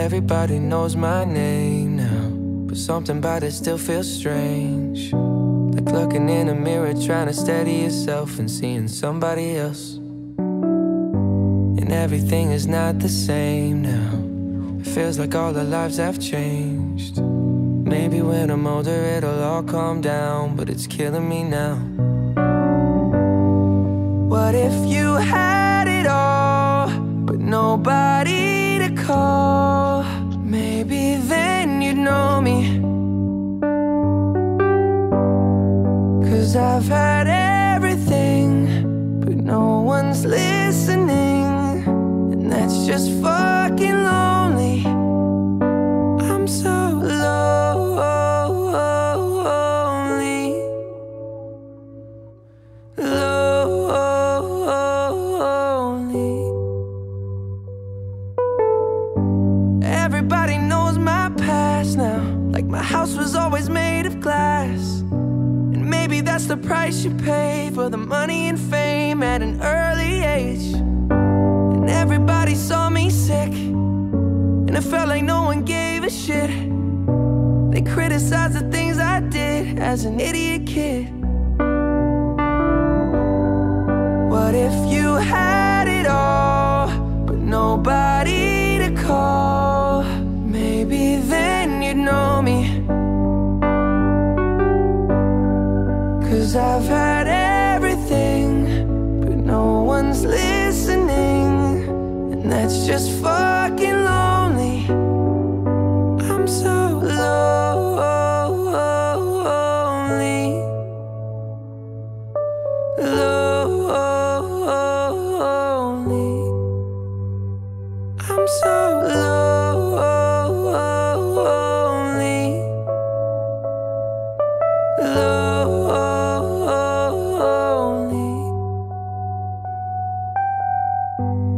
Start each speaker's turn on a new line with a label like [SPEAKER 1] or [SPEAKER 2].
[SPEAKER 1] Everybody knows my name now, but something about it still feels strange. Like looking in a mirror, trying to steady yourself and seeing somebody else. And everything is not the same now. It feels like all our lives have changed. Maybe when I'm older it'll all calm down, but it's killing me now. What if you had it all, but nobody to call? Maybe then you'd know me. 'Cause I've had everything, but no one's listening, and that's just fucking lonely. I'm so lonely, lonely. Everybody knows my past now, like my house was always made of glass. And maybe that's the price you pay for the money and fame at an early age. And everybody saw me sick, and it felt like no one gave a shit. They criticized the things I did as an idiot kid. What if you had it all, but nobody to call? Maybe then you'd know me. 'Cause I've had everything, but no one's listening, and that's just fucking lonely. I'm so lonely, lonely. I'm so lonely, lonely.